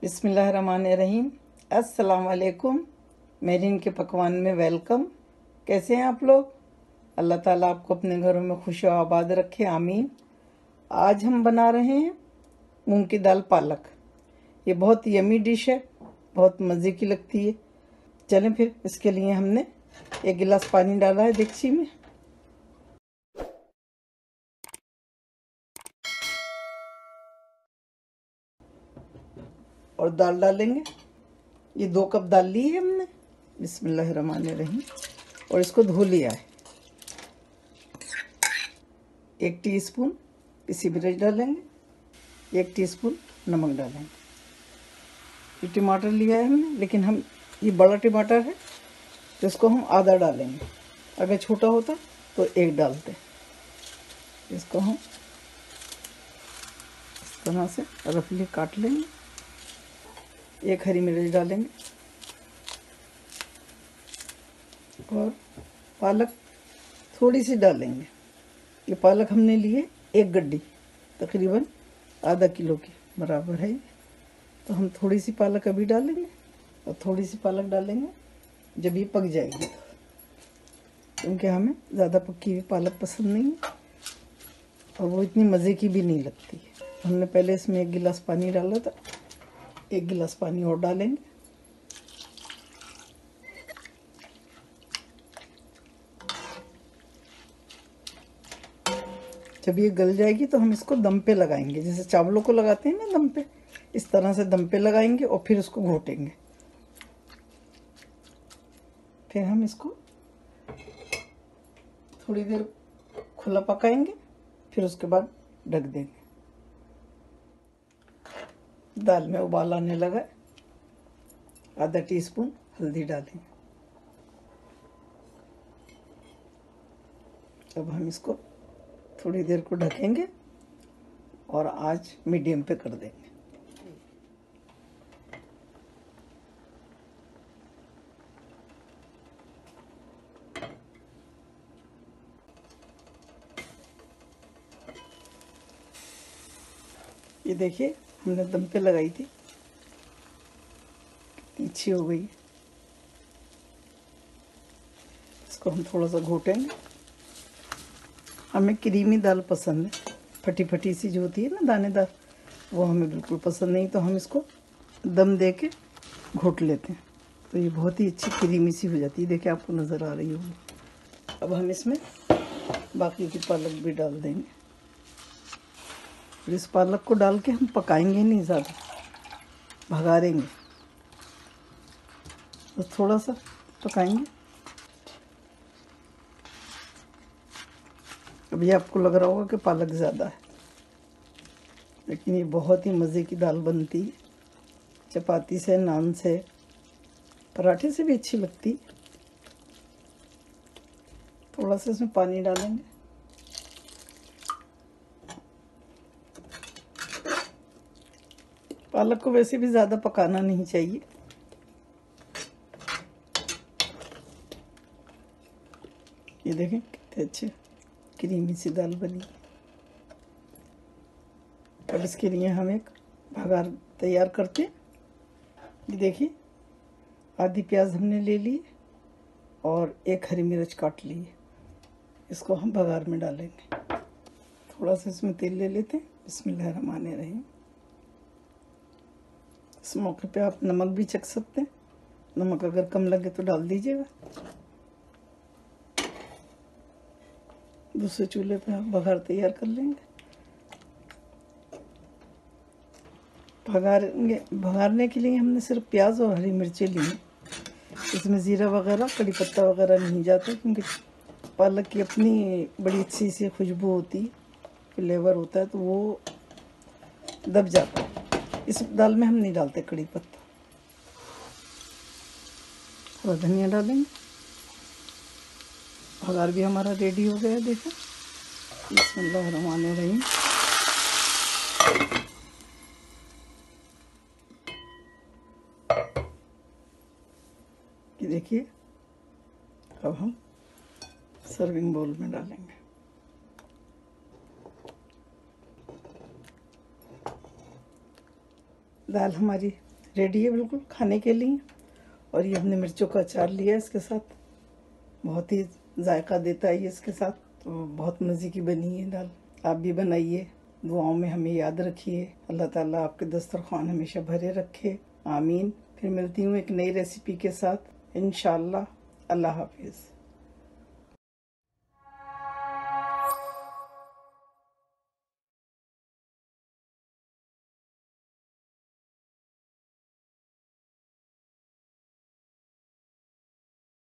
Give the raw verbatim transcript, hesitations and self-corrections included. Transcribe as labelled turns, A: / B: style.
A: बिस्मिल्लाहिर्रहमानिर्रहीम। अस्सलाम वालेकुम। मेहरीन के पकवान में वेलकम। कैसे हैं आप लोग? अल्लाह ताला आपको अपने घरों में खुश और आबाद रखे, आमीन। आज हम बना रहे हैं मूंग की दाल पालक। ये बहुत यमी डिश है, बहुत मज़े की लगती है। चलें फिर, इसके लिए हमने एक गिलास पानी डाला है देगची में, और दाल डालेंगे। ये दो कप दाल ली है हमने। बिस्मिल्लाहिर्रहमानिर्रहीम। और इसको धो लिया है। एक टीस्पून पिसी मिर्च डालेंगे, एक टीस्पून नमक डालेंगे। ये टमाटर लिया है हमने, लेकिन हम ये बड़ा टमाटर है तो इसको हम आधा डालेंगे। अगर छोटा होता तो एक डालते। इसको हम इस तरह से रफली काट लेंगे। एक हरी मिर्च डालेंगे और पालक थोड़ी सी डालेंगे। ये पालक हमने लिए एक गड्डी, तकरीबन आधा किलो के बराबर है। तो हम थोड़ी सी पालक अभी डालेंगे और थोड़ी सी पालक डालेंगे जब ये पक जाएगी, क्योंकि हमें ज़्यादा पकी हुई पालक पसंद नहीं है और वो इतनी मज़े की भी नहीं लगती है। हमने पहले इसमें एक गिलास पानी डाला था, एक गिलास पानी और डालेंगे। जब ये गल जाएगी तो हम इसको दम पे लगाएंगे, जैसे चावलों को लगाते हैं ना दम पे, इस तरह से दम पे लगाएंगे और फिर उसको घोटेंगे। फिर हम इसको थोड़ी देर खुला पकाएंगे, फिर उसके बाद ढक देंगे। दाल में उबाल आने लगा, आधा टीस्पून हल्दी डालेंगे। अब हम इसको थोड़ी देर को ढकेंगे और आंच मीडियम पे कर देंगे। ये देखिए, हमने दम पे लगाई थी, कितनी अच्छी हो गई। इसको हम थोड़ा सा घोटेंगे। हमें क्रीमी दाल पसंद है, फटी फटी सी जो होती है ना दानेदार, वो हमें बिल्कुल पसंद नहीं। तो हम इसको दम दे के घोट लेते हैं, तो ये बहुत ही अच्छी क्रीमी सी हो जाती है। देखिए, आपको नज़र आ रही होगी। अब हम इसमें बाकी की पालक भी डाल देंगे। फिर इस पालक को डाल के हम पकाएंगे नहीं ज़्यादा, भगारेंगे, तो थोड़ा सा पकाएंगे। अब ये आपको लग रहा होगा कि पालक ज़्यादा है, लेकिन ये बहुत ही मज़े की दाल बनती है। चपाती से, नान से, पराठे से भी अच्छी लगती। थोड़ा सा इसमें पानी डालेंगे। पालक को वैसे भी ज़्यादा पकाना नहीं चाहिए। ये देखें कितने अच्छे क्रीमी सी दाल बनी। अब इसके लिए हम एक भगार तैयार करते हैं। ये देखिए, आधी प्याज हमने ले ली और एक हरी मिर्च काट ली है। इसको हम भगार में डालेंगे। थोड़ा सा इसमें तेल ले लेते हैं। बिस्मिल्लाहिर्रहमानिर्रहीम। इस मौके पे आप नमक भी चख सकते हैं। नमक अगर कम लगे तो डाल दीजिएगा। दूसरे चूल्हे पे आप भगार तैयार कर लेंगे। भगारेंगे भगारने के लिए हमने सिर्फ प्याज और हरी मिर्चें ली हैं। इसमें ज़ीरा वगैरह, कड़ी पत्ता वगैरह नहीं जाता, क्योंकि पालक की अपनी बड़ी अच्छी सी खुशबू होती है, फ्लेवर होता है, तो वो दब जाता है। इस दाल में हम नहीं डालते कड़ी पत्ता। और धनिया डालेंगे। भगार भी हमारा रेडी हो गया है, देखो। बिस्मिल्लाहिर्रहमानिर्रहीम। ये देखिए, अब हम सर्विंग बाउल में डालेंगे। दाल हमारी रेडी है बिल्कुल खाने के लिए। और ये हमने मिर्चों का अचार लिया है इसके साथ, बहुत ही जायका देता है ये इसके साथ, तो बहुत मज़े की बनी है दाल। आप भी बनाइए, दुआओं में हमें याद रखिए। अल्लाह ताला आपके दस्तरखान हमेशा भरे रखे, आमीन। फिर मिलती हूँ एक नई रेसिपी के साथ इंशाअल्लाह। अल्लाह हाफिज़।